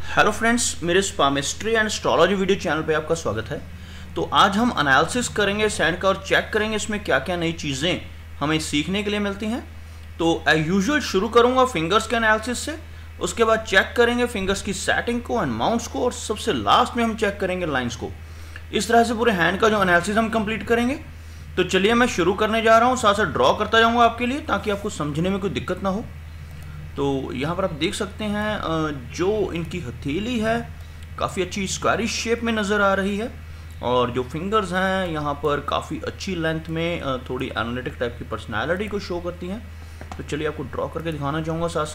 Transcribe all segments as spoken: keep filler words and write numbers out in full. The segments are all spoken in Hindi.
हेलो फ्रेंड्स, मेरे palmistry and astrology video channel पे आपका स्वागत है। तो आज हम एनालिसिस करेंगे सैंड का और चेक करेंगे इसमें क्या क्या नई चीज़ें हमें सीखने के लिए मिलती हैं। तो एज यूजुअल शुरू करूंगा फिंगर्स के एनालिसिस से, उसके बाद चेक करेंगे फिंगर्स की सेटिंग को एंड माउंट्स को, और सबसे लास्ट में हम चेक करेंगे लाइन्स को। इस तरह से पूरे हैंड का जो एनालिसिस हम कंप्लीट करेंगे। तो चलिए मैं शुरू करने जा रहा हूँ, साथ साथ ड्रॉ करता जाऊँगा आपके लिए ताकि आपको समझने में कोई दिक्कत ना हो। तो यहाँ पर आप देख सकते हैं जो इनकी हथेली है काफ़ी अच्छी स्क्वायरिश शेप में नज़र आ रही है, और जो फिंगर्स हैं यहाँ पर काफ़ी अच्छी लेंथ में थोड़ी एनालिटिक टाइप की पर्सनालिटी को शो करती हैं। तो चलिए आपको ड्रॉ करके दिखाना चाहूँगा। साथ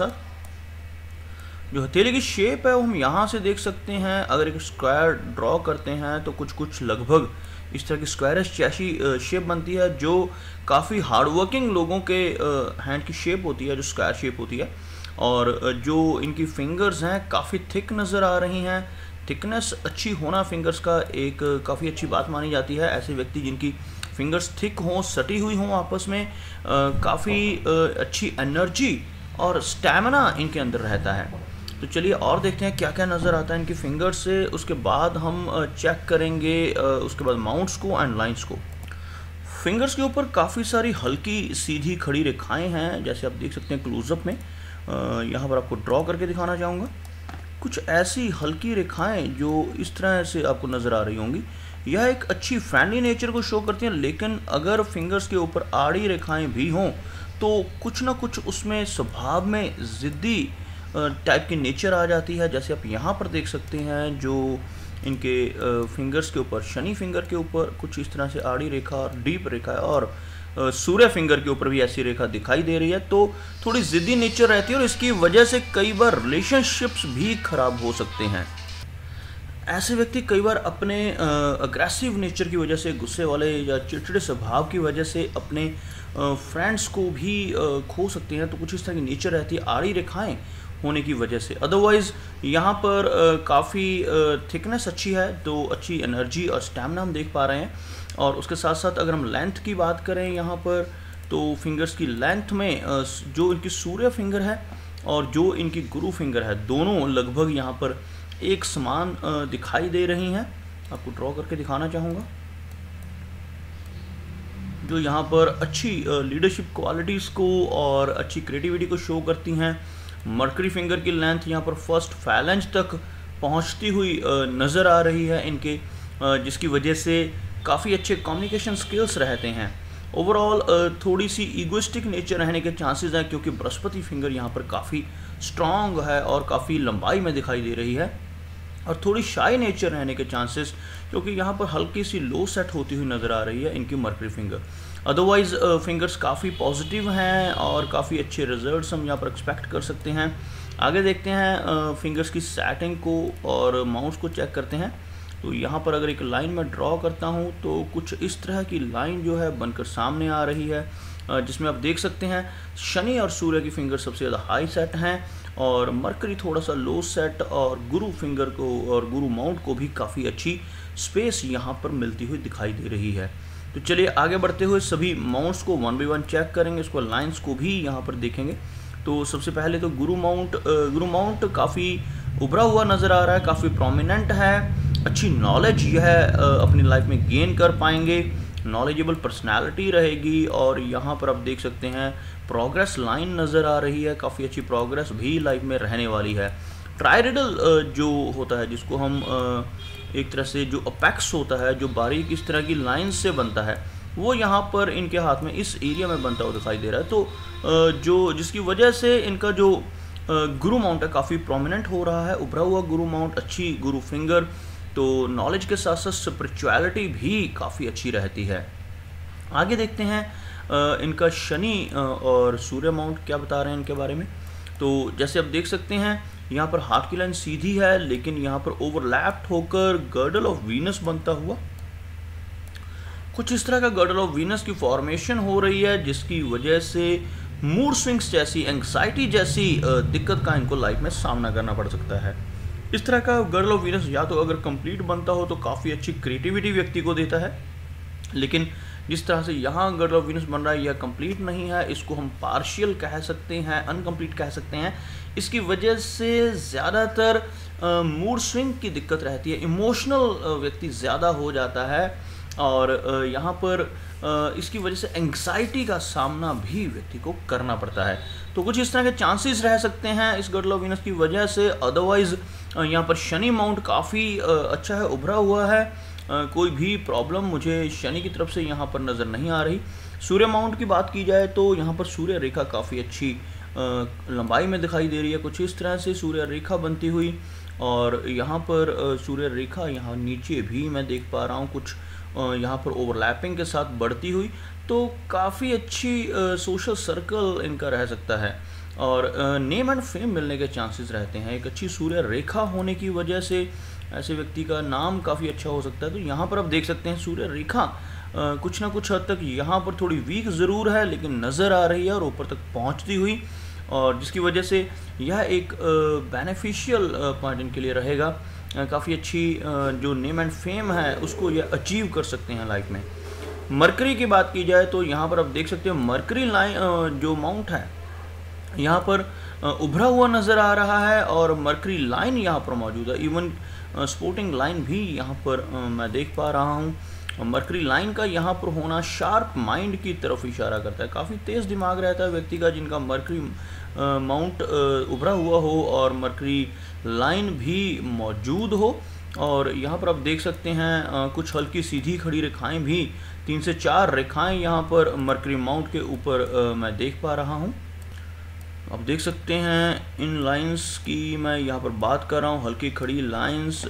साथ जो हथेली की शेप है वो हम यहाँ से देख सकते हैं। अगर एक स्क्वायर ड्रॉ करते हैं तो कुछ कुछ लगभग इस तरह की स्क्वायरिश जैसी शेप बनती है, जो काफ़ी हार्डवर्किंग लोगों के हैंड की शेप होती है, जो स्क्वायर शेप होती है। और जो इनकी फिंगर्स हैं काफ़ी थिक नज़र आ रही हैं। थिकनेस अच्छी होना फिंगर्स का एक काफ़ी अच्छी बात मानी जाती है। ऐसे व्यक्ति जिनकी फिंगर्स थिक हों, सटी हुई हों आपस में, काफ़ी अच्छी एनर्जी और स्टैमिना इनके अंदर रहता है। तो चलिए और देखते हैं क्या क्या नज़र आता है इनकी फिंगर्स से। उसके बाद हम चेक करेंगे उसके बाद माउंट्स को एंड लाइंस को। फिंगर्स के ऊपर काफ़ी सारी हल्की सीधी खड़ी रेखाएं हैं, जैसे आप देख सकते हैं क्लोजअप में। यहाँ पर आपको ड्रॉ करके दिखाना चाहूँगा। कुछ ऐसी हल्की रेखाएं जो इस तरह से आपको नज़र आ रही होंगी, यह एक अच्छी फ्रेंडली नेचर को शो करती हैं। लेकिन अगर फिंगर्स के ऊपर आड़ी रेखाएं भी हों तो कुछ ना कुछ उसमें स्वभाव में ज़िद्दी टाइप की नेचर आ जाती है। जैसे आप यहाँ पर देख सकते हैं, जो इनके फिंगर्स के ऊपर, शनि फिंगर के ऊपर कुछ इस तरह से आड़ी रेखा और डीप रेखा है, और सूर्य फिंगर के ऊपर भी ऐसी रेखा दिखाई दे रही है। तो थोड़ी ज़िद्दी नेचर रहती है और इसकी वजह से कई बार रिलेशनशिप्स भी खराब हो सकते हैं। ऐसे व्यक्ति कई बार अपने अग्रेसिव नेचर की वजह से, गुस्से वाले या चिड़चिड़े स्वभाव की वजह से अपने फ्रेंड्स को भी खो सकते हैं। तो कुछ इस तरह की नेचर रहती है आड़ी रेखाएं होने की वजह से। अदरवाइज़ यहाँ पर काफ़ी थिकनेस अच्छी है, तो अच्छी एनर्जी और स्टैमिना हम देख पा रहे हैं। और उसके साथ साथ अगर हम लेंथ की बात करें यहाँ पर, तो फिंगर्स की लेंथ में जो इनकी सूर्य फिंगर है और जो इनकी गुरु फिंगर है, दोनों लगभग यहाँ पर एक समान दिखाई दे रही हैं। आपको ड्रॉ करके दिखाना चाहूँगा, जो यहाँ पर अच्छी लीडरशिप क्वालिटीज़ को और अच्छी क्रिएटिविटी को शो करती हैं। मर्करी फिंगर की लेंथ यहाँ पर फर्स्ट फैलेंज तक पहुँचती हुई नज़र आ रही है इनके, जिसकी वजह से काफ़ी अच्छे कम्युनिकेशन स्किल्स रहते हैं। ओवरऑल थोड़ी सी ईगोइस्टिक नेचर रहने के चांसेस हैं, क्योंकि बृहस्पति फिंगर यहाँ पर काफ़ी स्ट्रॉन्ग है और काफ़ी लंबाई में दिखाई दे रही है। और थोड़ी शाई नेचर रहने के चांसेस, क्योंकि यहाँ पर हल्की सी लो सेट होती हुई नज़र आ रही है इनकी मर्करी फिंगर। अदरवाइज़ फिंगर्स काफ़ी पॉजिटिव हैं और काफ़ी अच्छे रिजल्ट्स हम यहाँ पर एक्सपेक्ट कर सकते हैं। आगे देखते हैं फिंगर्स की सेटिंग को और माउंट्स को चेक करते हैं। तो यहाँ पर अगर एक लाइन में ड्रॉ करता हूँ तो कुछ इस तरह की लाइन जो है बनकर सामने आ रही है, जिसमें आप देख सकते हैं शनि और सूर्य की फिंगर सबसे ज़्यादा हाई सेट हैं और मरकरी थोड़ा सा लो सेट, और गुरु फिंगर को और गुरु माउंट को भी काफ़ी अच्छी स्पेस यहाँ पर मिलती हुई दिखाई दे रही है। तो चलिए आगे बढ़ते हुए सभी माउंट्स को वन बाई वन चेक करेंगे, उसको लाइन्स को भी यहाँ पर देखेंगे। तो सबसे पहले तो गुरु माउंट गुरु माउंट काफ़ी उभरा हुआ नज़र आ रहा है, काफ़ी प्रोमिनेंट है। अच्छी नॉलेज यह अपनी लाइफ में गेन कर पाएंगे, नॉलेजेबल पर्सनालिटी रहेगी। और यहाँ पर आप देख सकते हैं प्रोग्रेस लाइन नज़र आ रही है, काफ़ी अच्छी प्रोग्रेस भी लाइफ में रहने वाली है। ट्रायरिडल जो होता है, जिसको हम एक तरह से जो अपेक्स होता है, जो बारीक इस तरह की लाइन से बनता है, वो यहाँ पर इनके हाथ में इस एरिया में बनता हुआ दिखाई दे रहा है। तो जो जिसकी वजह से इनका जो गुरु माउंट है काफ़ी प्रोमिनेंट हो रहा है, उभरा हुआ गुरु माउंट, अच्छी गुरु फिंगर। तो नॉलेज के साथ साथ स्पिरिचुअलिटी भी काफ़ी अच्छी रहती है। आगे देखते हैं इनका शनि और सूर्य माउंट क्या बता रहे हैं इनके बारे में। तो जैसे आप देख सकते हैं यहाँ पर हाथ की लाइन सीधी है, लेकिन यहाँ पर ओवरलैप्ड होकर गर्डल ऑफ वीनस बनता हुआ कुछ इस तरह का गर्डल ऑफ वीनस की फॉर्मेशन हो रही है, जिसकी वजह से मूड स्विंग्स जैसी, एंग्जाइटी जैसी दिक्कत का इनको लाइफ में सामना करना पड़ सकता है। इस तरह का गर्डल ऑफ वीनस या तो अगर कंप्लीट बनता हो तो काफ़ी अच्छी क्रिएटिविटी व्यक्ति को देता है, लेकिन जिस तरह से यहाँ गॉड ऑफ वीनस बन रहा है यह कंप्लीट नहीं है, इसको हम पार्शियल कह सकते हैं, अनकम्प्लीट कह सकते हैं। इसकी वजह से ज़्यादातर मूड स्विंग की दिक्कत रहती है, इमोशनल व्यक्ति ज़्यादा हो जाता है और यहाँ पर इसकी वजह से एंग्जाइटी का सामना भी व्यक्ति को करना पड़ता है। तो कुछ इस तरह के चांसेस रह सकते हैं इस गॉड ऑफ वीनस की वजह से। अदरवाइज़ यहाँ पर शनि माउंट काफ़ी अच्छा है, उभरा हुआ है, कोई भी प्रॉब्लम मुझे शनि की तरफ से यहाँ पर नज़र नहीं आ रही। सूर्य माउंट की बात की जाए तो यहाँ पर सूर्य रेखा काफ़ी अच्छी लंबाई में दिखाई दे रही है, कुछ इस तरह से सूर्य रेखा बनती हुई, और यहाँ पर सूर्य रेखा यहाँ नीचे भी मैं देख पा रहा हूँ कुछ यहाँ पर ओवरलैपिंग के साथ बढ़ती हुई। तो काफ़ी अच्छी सोशल सर्कल इनका रह सकता है और नेम एंड फेम मिलने के चांसेस रहते हैं। एक अच्छी सूर्य रेखा होने की वजह से ऐसे व्यक्ति का नाम काफ़ी अच्छा हो सकता है। तो यहाँ पर आप देख सकते हैं सूर्य रेखा आ, कुछ ना कुछ हद तक यहाँ पर थोड़ी वीक ज़रूर है लेकिन नज़र आ रही है और ऊपर तक पहुँचती हुई, और जिसकी वजह से यह एक बेनिफिशियल पॉइंट इनके लिए रहेगा। काफ़ी अच्छी जो नेम एंड फेम है उसको ये अचीव कर सकते हैं लाइफ में। मरकरी की बात की जाए तो यहाँ पर आप देख सकते हैं मरकरी लाइन जो माउंट है यहाँ पर उभरा हुआ नज़र आ रहा है और मरकरी लाइन यहाँ पर मौजूद है। इवन स्पोर्टिंग लाइन भी यहाँ पर मैं देख पा रहा हूँ। मरकरी लाइन का यहाँ पर होना शार्प माइंड की तरफ इशारा करता है। काफ़ी तेज़ दिमाग रहता है व्यक्ति का जिनका मरकरी माउंट उभरा हुआ हो और मरकरी लाइन भी मौजूद हो। और यहाँ पर आप देख सकते हैं आ, कुछ हल्की सीधी खड़ी रेखाएं भी, तीन से चार रेखाएं यहाँ पर मरकरी माउंट के ऊपर मैं देख पा रहा हूँ। आप देख सकते हैं इन लाइंस की मैं यहाँ पर बात कर रहा हूँ, हल्की खड़ी लाइंस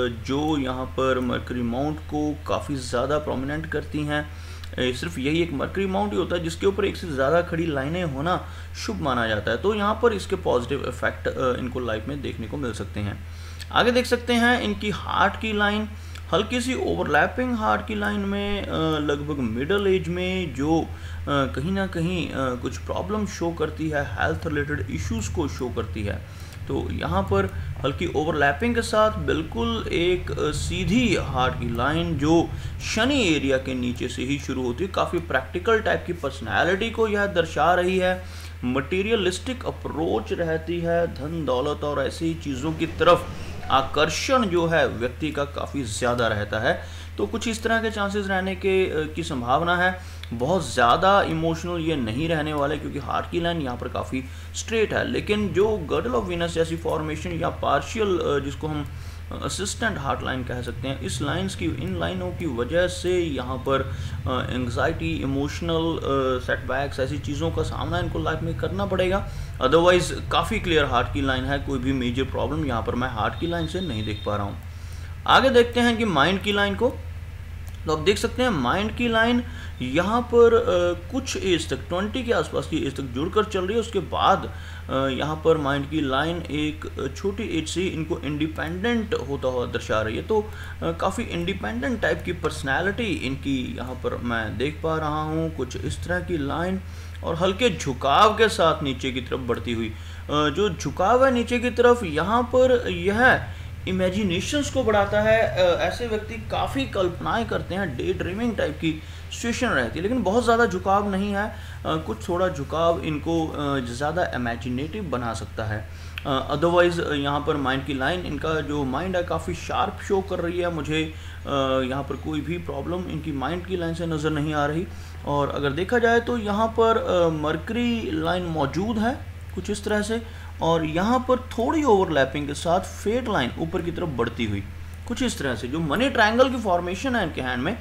जो यहाँ पर मरकरी माउंट को काफ़ी ज़्यादा प्रोमिनेंट करती हैं। सिर्फ यही एक मरकरी माउंट ही होता है जिसके ऊपर एक से ज़्यादा खड़ी लाइनें होना शुभ माना जाता है। तो यहाँ पर इसके पॉजिटिव इफेक्ट इनको लाइफ में देखने को मिल सकते हैं। आगे देख सकते हैं इनकी हार्ट की लाइन, हल्की सी ओवरलैपिंग हार्ट की लाइन में लगभग मिडल एज में जो कहीं ना कहीं कुछ प्रॉब्लम शो करती है, हेल्थ रिलेटेड इश्यूज को शो करती है। तो यहाँ पर हल्की ओवरलैपिंग के साथ बिल्कुल एक सीधी हार्ट की लाइन जो शनि एरिया के नीचे से ही शुरू होती है। काफ़ी प्रैक्टिकल टाइप की पर्सनैलिटी को यह दर्शा रही है। मटीरियलिस्टिक अप्रोच रहती है, धन दौलत और ऐसी चीज़ों की तरफ आकर्षण जो है व्यक्ति का काफ़ी ज़्यादा रहता है। तो कुछ इस तरह के चांसेस रहने के की संभावना है। बहुत ज़्यादा इमोशनल ये नहीं रहने वाले क्योंकि हार्ट की लाइन यहाँ पर काफ़ी स्ट्रेट है। लेकिन जो गॉड ऑफ वीनस जैसी फॉर्मेशन या पार्शियल जिसको हम असिस्टेंट हार्ट लाइन कह सकते हैं, इस लाइंस की इन लाइनों की वजह से यहाँ पर एंग्जाइटी, इमोशनल सेटबैक्स ऐसी चीज़ों का सामना इनको लाइफ में करना पड़ेगा। अदरवाइज़ काफ़ी क्लियर हार्ट की लाइन है, कोई भी मेजर प्रॉब्लम यहाँ पर मैं हार्ट की लाइन से नहीं देख पा रहा हूँ। आगे देखते हैं कि माइंड की लाइन को। तो आप देख सकते हैं माइंड की लाइन यहाँ पर आ, कुछ एज तक ट्वेंटी के आसपास की एज तक जुड़कर चल रही है। उसके बाद यहाँ पर माइंड की लाइन एक छोटी एज से इनको इंडिपेंडेंट होता हुआ दर्शा रही है। तो काफ़ी इंडिपेंडेंट टाइप की पर्सनैलिटी इनकी यहाँ पर मैं देख पा रहा हूँ। कुछ इस तरह की लाइन और हल्के झुकाव के साथ नीचे की तरफ बढ़ती हुई। जो झुकाव है नीचे की तरफ यहाँ पर यह इमेजिनेशंस को बढ़ाता है। ऐसे व्यक्ति काफ़ी कल्पनाएं करते हैं, डे ड्रीमिंग टाइप की सिचुएशन रहती है, लेकिन बहुत ज़्यादा झुकाव नहीं है। कुछ थोड़ा झुकाव इनको ज़्यादा इमेजिनेटिव बना सकता है। अदरवाइज़ यहाँ पर माइंड की लाइन, इनका जो माइंड है काफ़ी शार्प शो कर रही है। मुझे यहाँ पर कोई भी प्रॉब्लम इनकी माइंड की लाइन से नज़र नहीं आ रही। और अगर देखा जाए तो यहाँ पर मरकरी लाइन मौजूद है कुछ इस तरह से, और यहाँ पर थोड़ी ओवरलैपिंग के साथ फेट लाइन ऊपर की तरफ बढ़ती हुई कुछ इस तरह से। जो मनी ट्रायंगल की फॉर्मेशन है इनके हैंड में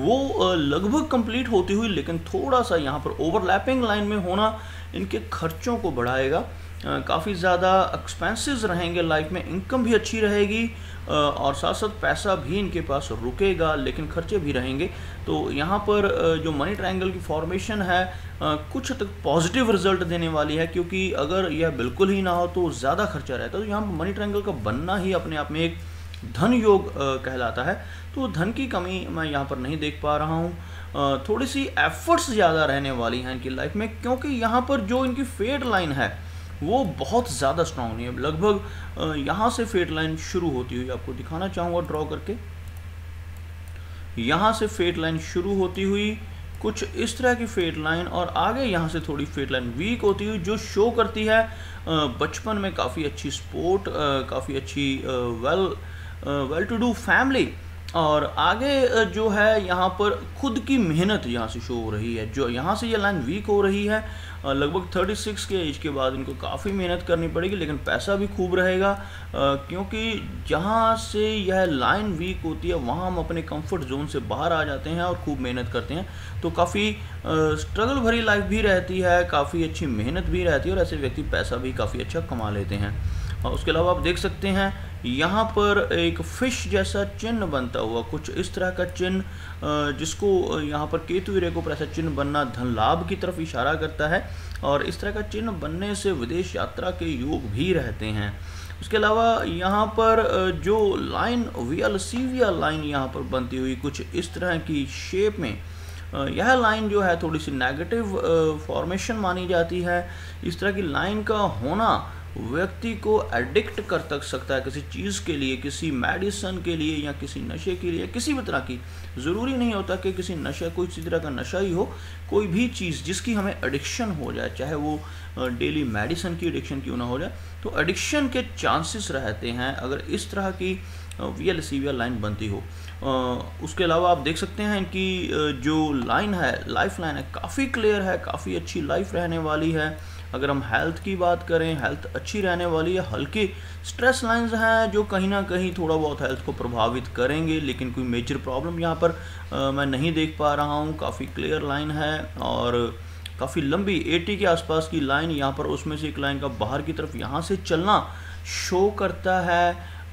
वो लगभग कंप्लीट होती हुई, लेकिन थोड़ा सा यहाँ पर ओवरलैपिंग लाइन में होना इनके खर्चों को बढ़ाएगा। काफ़ी ज़्यादा एक्सपेंसेस रहेंगे लाइफ में, इनकम भी अच्छी रहेगी और साथ साथ पैसा भी इनके पास रुकेगा लेकिन खर्चे भी रहेंगे। तो यहाँ पर जो मनी ट्रायंगल की फॉर्मेशन है कुछ तक पॉजिटिव रिजल्ट देने वाली है, क्योंकि अगर यह बिल्कुल ही ना हो तो ज़्यादा खर्चा रहता है। तो यहाँ पर मनी ट्रायंगल का बनना ही अपने आप में एक धन योग कहलाता है। तो धन की कमी मैं यहाँ पर नहीं देख पा रहा हूँ। थोड़ी सी एफर्ट्स ज़्यादा रहने वाली हैं इनकी लाइफ में, क्योंकि यहाँ पर जो इनकी फेट लाइन है वो बहुत ज़्यादा स्ट्रॉन्ग नहीं है। लगभग यहाँ से फेट लाइन शुरू होती हुई आपको दिखाना चाहूँगा ड्रॉ करके। यहाँ से फेट लाइन शुरू होती हुई कुछ इस तरह की फेट लाइन, और आगे यहाँ से थोड़ी फेट लाइन वीक होती हुई जो शो करती है बचपन में काफ़ी अच्छी स्पोर्ट, काफ़ी अच्छी well well to do family, और आगे जो है यहाँ पर खुद की मेहनत यहाँ से शो हो रही है। जो यहाँ से ये लाइन वीक हो रही है, लगभग छत्तीस के एज के बाद इनको काफ़ी मेहनत करनी पड़ेगी, लेकिन पैसा भी खूब रहेगा, क्योंकि जहाँ से यह लाइन वीक होती है वहाँ हम अपने कंफर्ट जोन से बाहर आ जाते हैं और खूब मेहनत करते हैं, तो काफ़ी स्ट्रगल भरी लाइफ भी रहती है, काफ़ी अच्छी मेहनत भी रहती है, और ऐसे व्यक्ति पैसा भी काफ़ी अच्छा कमा लेते हैं। और उसके अलावा आप देख सकते हैं यहाँ पर एक फिश जैसा चिन्ह बनता हुआ, कुछ इस तरह का चिन्ह, जिसको यहाँ पर केतु रेखा पर ऐसा चिन्ह बनना धन लाभ की तरफ इशारा करता है, और इस तरह का चिन्ह बनने से विदेश यात्रा के योग भी रहते हैं। उसके अलावा यहाँ पर जो लाइन वीएल सीविया लाइन यहाँ पर बनती हुई कुछ इस तरह की शेप में, यह लाइन जो है थोड़ी सी नेगेटिव फॉर्मेशन मानी जाती है। इस तरह की लाइन का होना व्यक्ति को एडिक्ट कर तक सकता है किसी चीज़ के लिए, किसी मेडिसिन के लिए, या किसी नशे के लिए, किसी भी तरह की। ज़रूरी नहीं होता कि किसी नशा, कोई किसी तरह का नशा ही हो, कोई भी चीज़ जिसकी हमें एडिक्शन हो जाए, चाहे वो डेली मेडिसिन की एडिक्शन क्यों ना हो जाए, तो एडिक्शन के चांसेस रहते हैं अगर इस तरह की वीएल सीविया लाइन बनती हो। उसके अलावा आप देख सकते हैं कि जो लाइन है, लाइफ लाइन है, काफ़ी क्लियर है, काफ़ी अच्छी लाइफ रहने वाली है। अगर हम हेल्थ की बात करें, हेल्थ अच्छी रहने वाली है। हल्के स्ट्रेस लाइंस हैं जो कहीं ना कहीं थोड़ा बहुत हेल्थ को प्रभावित करेंगे, लेकिन कोई मेजर प्रॉब्लम यहाँ पर आ, मैं नहीं देख पा रहा हूँ। काफ़ी क्लियर लाइन है और काफ़ी लंबी अस्सी के आसपास की लाइन यहाँ पर, उसमें से एक लाइन का बाहर की तरफ यहाँ से चलना शो करता है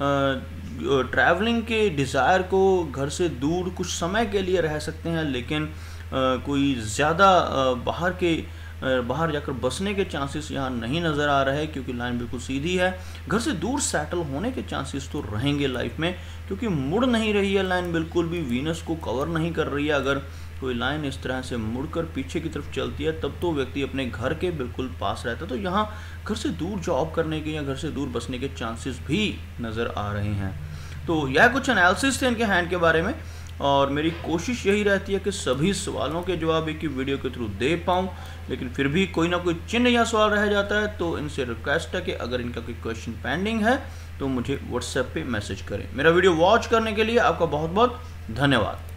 ट्रैवलिंग के डिज़ायर को। घर से दूर कुछ समय के लिए रह सकते हैं, लेकिन आ, कोई ज़्यादा बाहर के बाहर जाकर बसने के चांसेस यहाँ नहीं नज़र आ रहे, क्योंकि लाइन बिल्कुल सीधी है। घर से दूर सेटल होने के चांसेस तो रहेंगे लाइफ में, क्योंकि मुड़ नहीं रही है लाइन, बिल्कुल भी वीनस को कवर नहीं कर रही है। अगर कोई लाइन इस तरह से मुड़कर पीछे की तरफ चलती है तब तो व्यक्ति अपने घर के बिल्कुल पास रहता है, तो यहाँ घर से दूर जॉब करने के या घर से दूर बसने के चांसेस भी नज़र आ रहे हैं। तो यह कुछ एनालिसिस थे इनके हैंड के बारे में, और मेरी कोशिश यही रहती है कि सभी सवालों के जवाब एक ही वीडियो के थ्रू दे पाऊँ, लेकिन फिर भी कोई ना कोई चिन्ह या सवाल रह जाता है, तो इनसे रिक्वेस्ट है कि अगर इनका कोई क्वेश्चन पेंडिंग है तो मुझे व्हाट्सएप पे मैसेज करें। मेरा वीडियो वॉच करने के लिए आपका बहुत बहुत धन्यवाद।